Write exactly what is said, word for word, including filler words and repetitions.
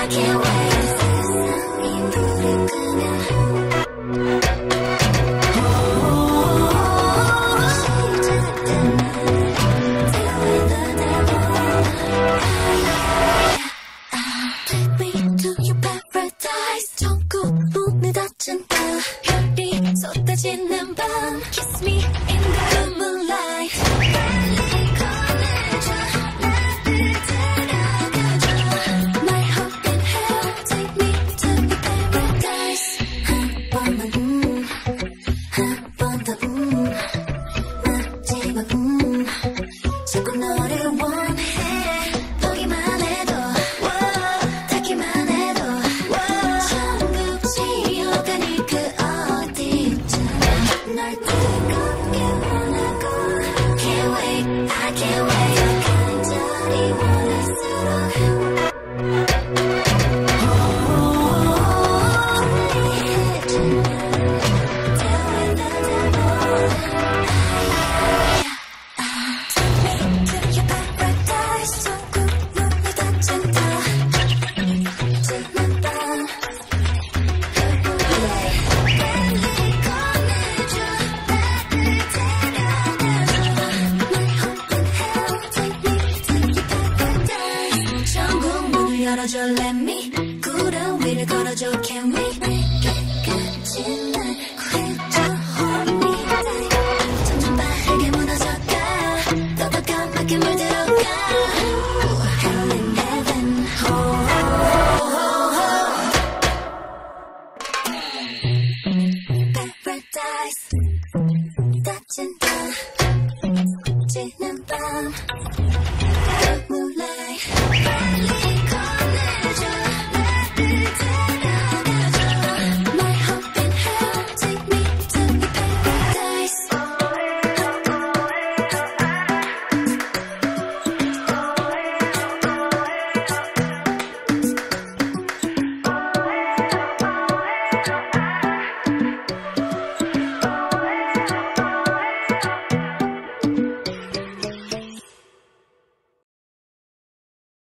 can't wait. 세상이 불을 끄면 쏟아지는 밤 Kiss me in the moonlight 빨리 꺼내줘 나를 데려가줘 My hope and hell Take me to the paradise 한 번만 음, 한 번 더 음, 마지막 음 자꾸 너를 원해 보기만 해도 wow, 닿기만 해도 wow, 천국 지어가니 그 널 뜨겁게 원하고 Can't wait, I can't wait 더 간절히 원할수록 열어줘 let me 구름 위를 걸어줘 can we 끝까지 날